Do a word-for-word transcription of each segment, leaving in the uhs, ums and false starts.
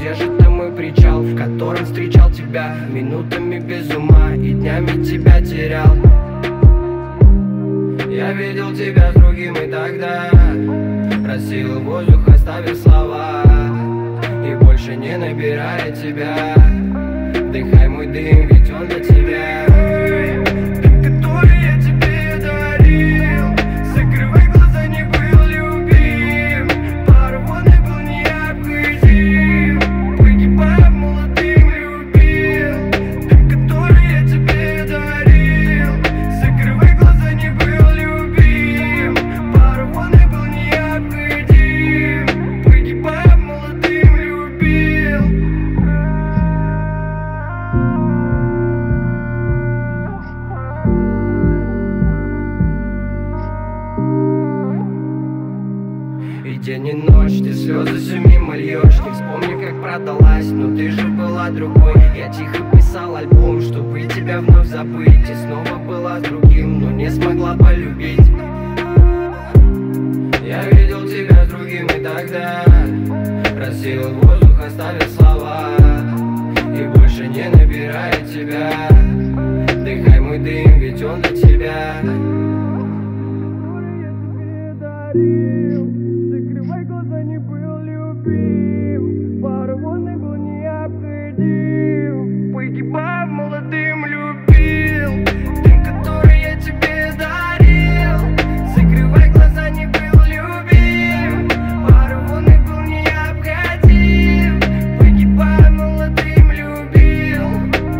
где же там мой причал, в котором встречал тебя минутами без ума и днями тебя терял. Я видел тебя с другим и тогда рассеял воздух, оставив слова, и больше не набирая тебя. Вдыхай мой дым, ведь он для тебя. Дым, который я тебе дарил. Закрывай глаза, не был любим. Порванный был необходим. Погибая молодым любил. Дым, который я тебе дарил. Закрывай глаза, не был любим. Порванный был необходим. Погибая молодым любил. И день и ночь, ты слезы все мимо льешь. Не вспомни, как продалась, но ты же была другой. Я тихо писал альбом, чтобы тебя вновь забыть. И снова была с другим, но не смогла полюбить. Я видел тебя с другим и тогда рассеял воздух, оставив слова, и больше не набирая тебя. Вдыхай мой дым, ведь он для тебя. Закрывай глаза, не был любим. Порванный был необходим. Погибая молодым любил. Дым, который я тебе дарил. Закрывай глаза, не был любим. Порванный был необходим. Погибая молодым любил.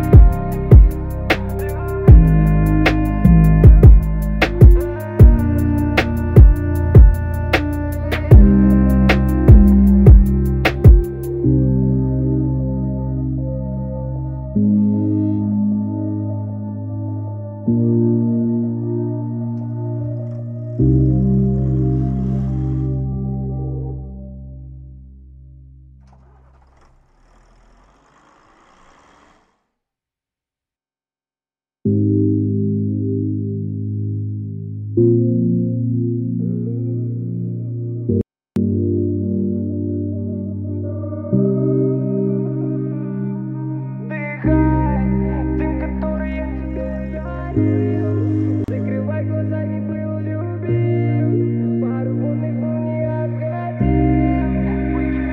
Закрывай глаза, не был любим. Порванный был необходим.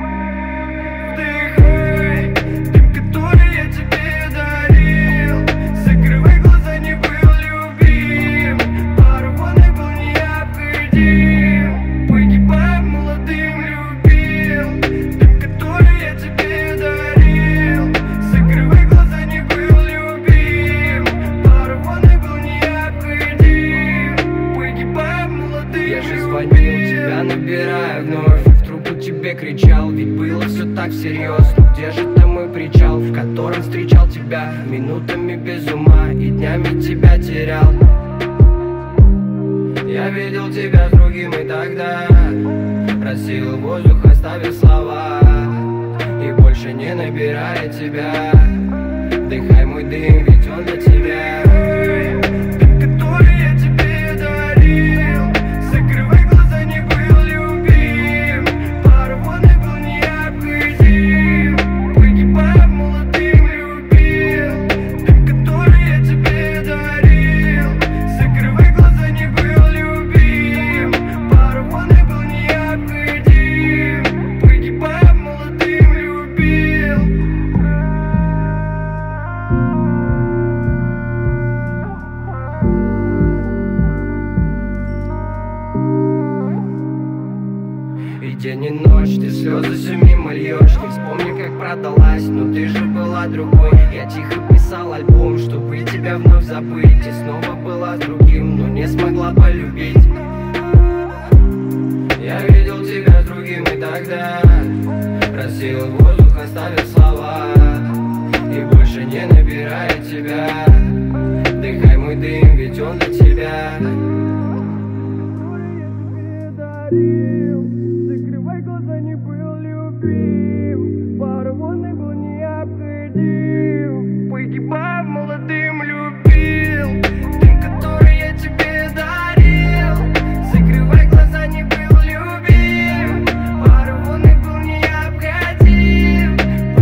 Вдыхай дым, который я тебе дарил. Закрывай глаза, не был любим. Порванный был необходим. Погибая молодым любил. Дым, который я тебе дарил. Закрывай глаза, не был любим. Порванный был необходим. Погибая молодым. Я же звонил, тебя набирая вновь, в трубку тебе кричал, ведь было все так всерьез. Но где же там мой причал, в котором встречал тебя минутами без ума и днями тебя терял. Я видел тебя с другим и тогда рассеял воздух, оставив слова, и больше не набирая тебя. Вдыхай мой дым, ведь он для тебя. Дым, который я тебе дарил. Закрывай глаза, не был любим. Порванный был необходим. Погибая молодым любил. Дым, который я тебе дарил. Закрывай глаза, не был любим. Порванный был необходим. Погибая молодым любил. И день и ночь, ты слезы все мимо льешь. Не вспомни, как продалась, но ты же была другой. Я тихо писал альбом, чтобы тебя вновь забыть. И снова была с другим, но не смогла полюбить. Я видел тебя с другим и тогда рассеял воздух, оставив слова, и больше не набирая тебя. Вдыхай мой дым, ведь он для тебя. Закрывай глаза, не был любим. Порванный был необходим. Погибая молодым любил. Дым, который я тебе дарил. Закрывай глаза, не был любим. Порванный был необходим.